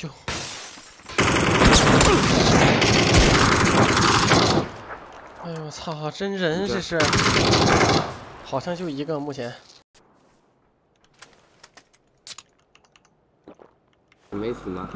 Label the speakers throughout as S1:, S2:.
S1: 就。哎呦我操！真人这是，好像就一个目前。
S2: 没死吗？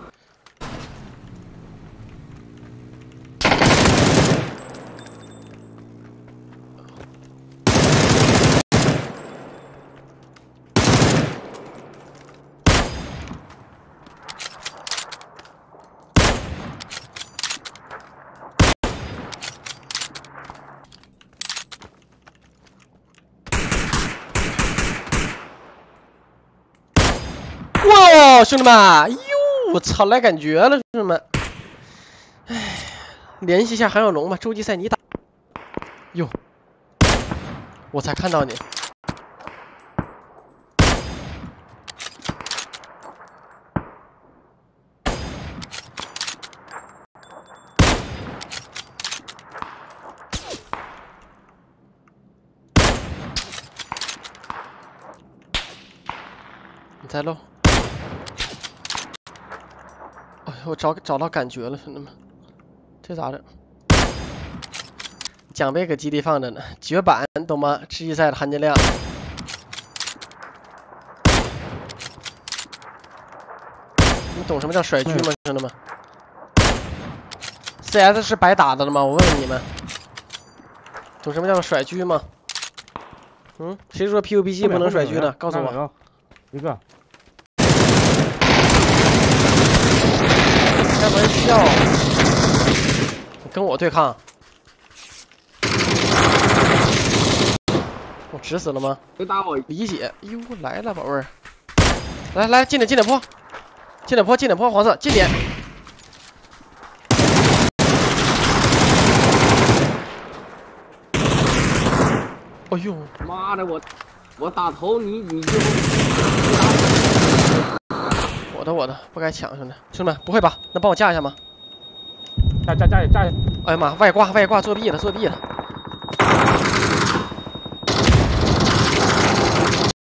S1: 哇，兄弟们！哟，我操，来感觉了，兄弟们！哎，联系一下韩小龙吧，洲际赛你打。哟，我才看到你。你在漏。哎呦，我找到感觉了，兄弟们，这咋整？奖杯搁基地放着呢，绝版懂吗？世纪赛的含金量。你懂什么叫甩狙吗，兄弟们 ？CS 是白打的了吗？我问问你们，懂什么叫做甩狙吗？嗯，谁说 PUBG 不能甩狙的？告诉我。
S3: 一个。
S1: 开玩笑，你跟我对抗？我直死了吗？
S2: 别打我！
S1: 理解。哟，来了，宝贝儿。来，近点坡，近点坡，黄色，近点。哎呦，
S2: 妈的，我打头你就。
S1: 我的，不该抢，兄弟们，不会吧？能帮我架一下吗？
S3: 架！
S1: 哎呀妈，外挂作弊了！